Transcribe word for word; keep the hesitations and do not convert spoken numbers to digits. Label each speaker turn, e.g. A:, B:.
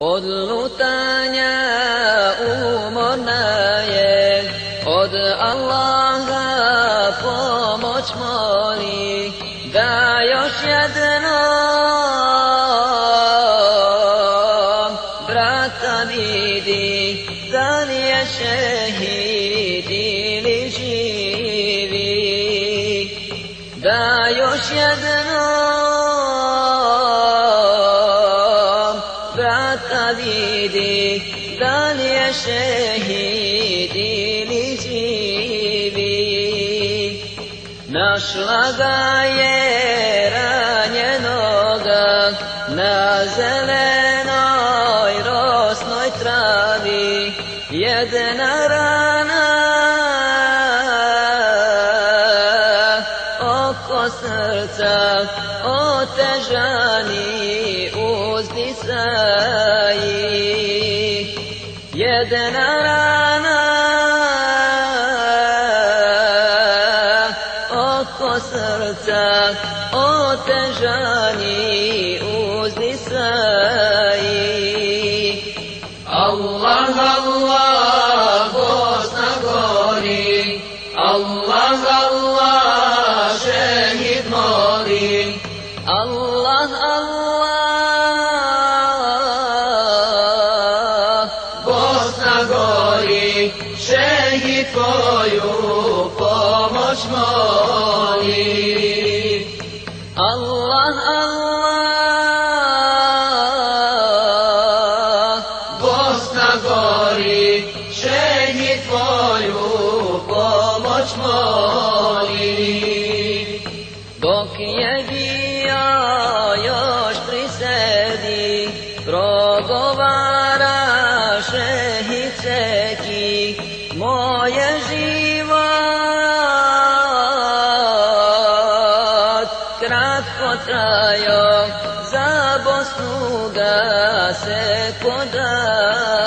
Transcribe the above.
A: Od lutanja umorna je, od Allaha pomoć moli, da još jednom brata vidi, da li je šehid ili živi, da još jednom brata vidi, da li je šehid ili živi. Našla ga je ranjenoga na zelenoj rosnoj travi, jedna rana oko srca, otežani uzdisaji, jedna rana oko srca, otežani uzdisaji. Allah, Allah, Bosna gori, Allah, Allah, šehid moli, Allah, Allah, Bosna gori, šehid tvoju pomoć moli. Allah, Allah, Bosna gori, šehid tvoju pomoć moli. Dok je bio još pri sebi, progovara šehid seki, moje život kratko trajo, za Bosnu ga se poda.